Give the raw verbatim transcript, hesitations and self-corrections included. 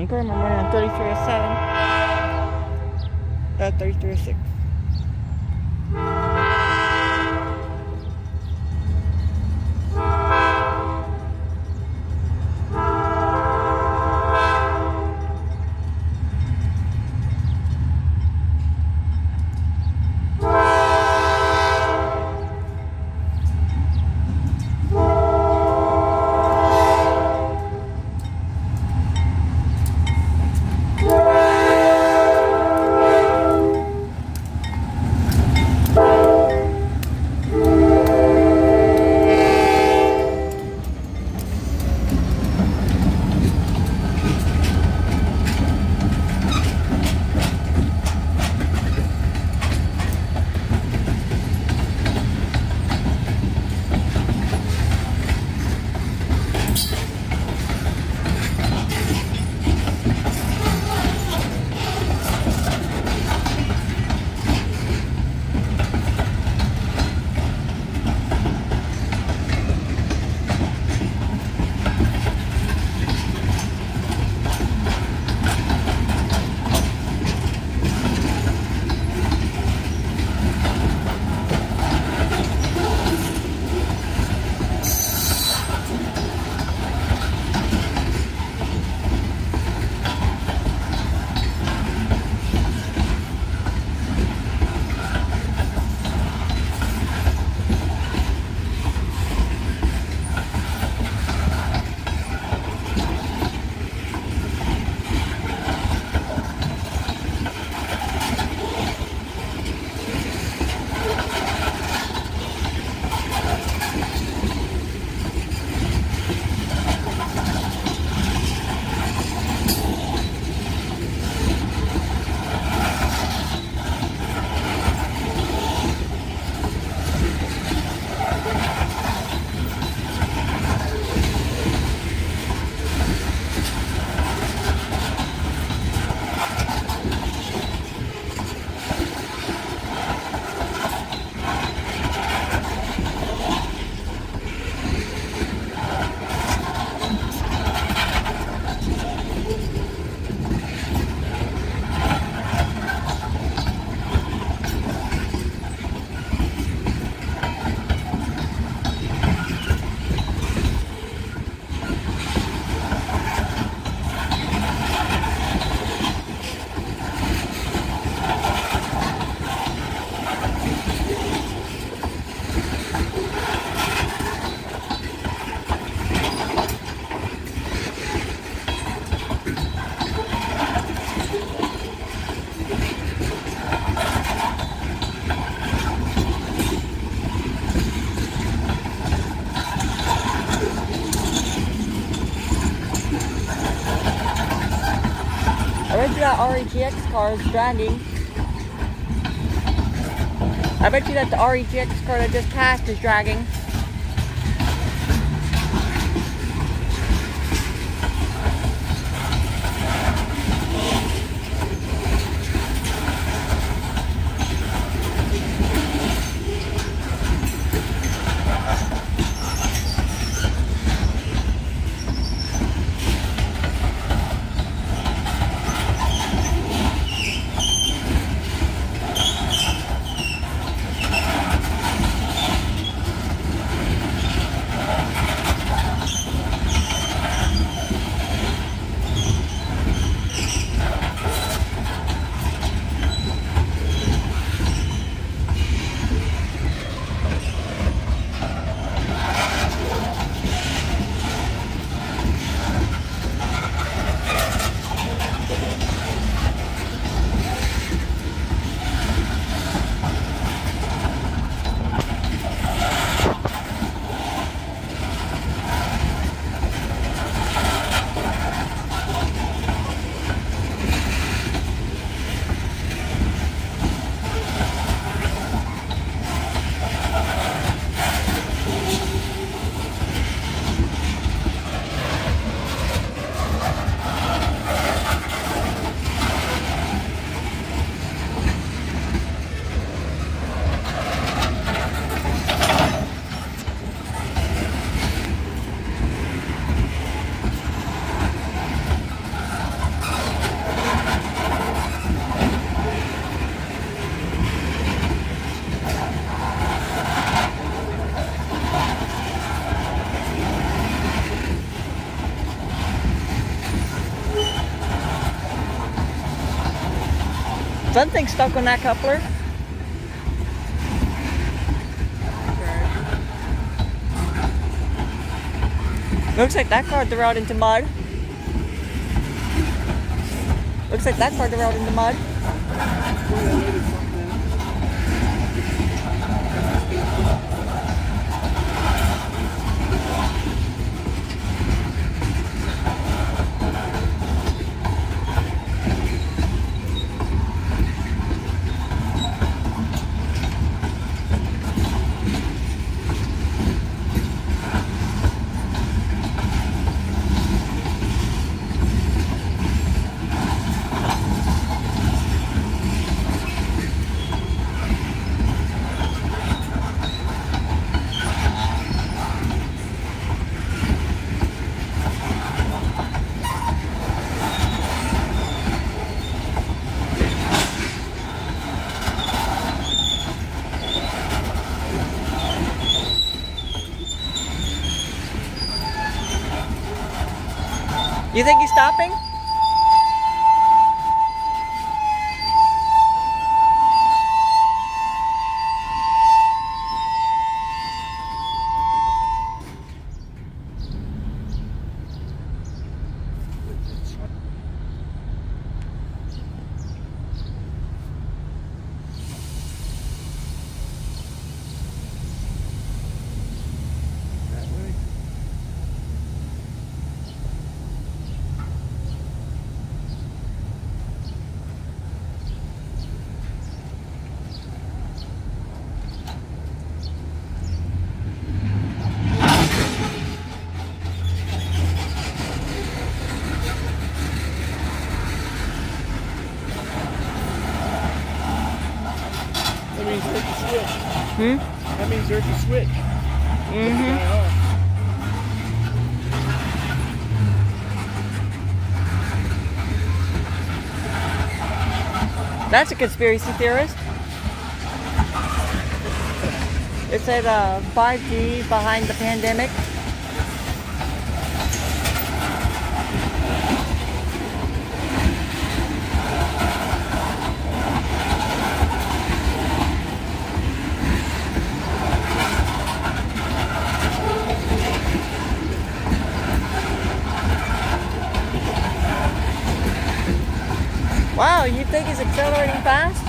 confirm I'm running on thirty-three oh seven. Uh, thirty-three oh six. I bet you that R E G X car is dragging. I bet you that the R E G X car that just passed is dragging. Something's stuck on that coupler. Looks like that car derailed into mud. Looks like that car derailed into mud. You think he's stopping? That means there's a switch. Hmm? That means there's a switch. Mm-hmm. That's a conspiracy theorist. It said uh, five G behind the pandemic. Wow, you think he's accelerating fast?